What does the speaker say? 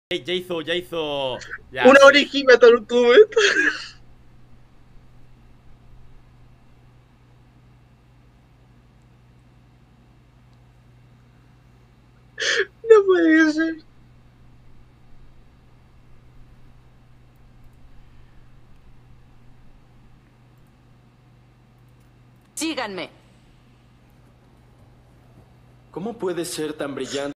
Ya hizo. Ya, Una sí. orejita tortuga. No puede ser. Síganme. ¿Cómo puede ser tan brillante?